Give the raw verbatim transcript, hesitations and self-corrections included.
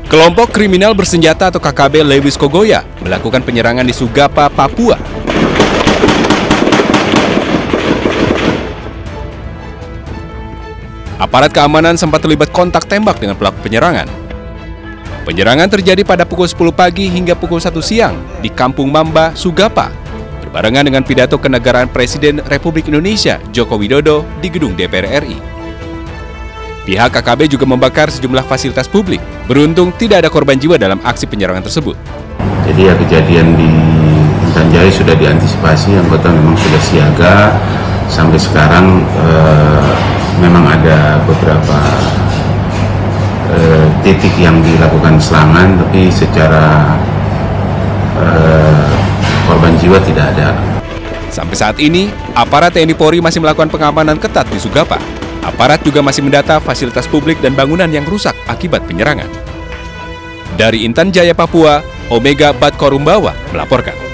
Kelompok kriminal bersenjata atau K K B Lewis Kogoya melakukan penyerangan di Sugapa, Papua. Aparat keamanan sempat terlibat kontak tembak dengan pelaku penyerangan. Penyerangan terjadi pada pukul sepuluh pagi hingga pukul satu siang di Kampung Mamba, Sugapa, berbarengan dengan pidato kenegaraan Presiden Republik Indonesia Joko Widodo di gedung D P R R I. Pihak K K B juga membakar sejumlah fasilitas publik. Beruntung tidak ada korban jiwa dalam aksi penyerangan tersebut. Jadi ya kejadian di Intan Jaya sudah diantisipasi, anggota memang sudah siaga. Sampai sekarang eh, memang ada beberapa eh, titik yang dilakukan serangan, tapi secara eh, korban jiwa tidak ada. Sampai saat ini, aparat T N I Polri masih melakukan pengamanan ketat di Sugapa. Aparat juga masih mendata fasilitas publik dan bangunan yang rusak akibat penyerangan. Dari Intan Jaya, Papua, Omega Badkorumbawa melaporkan.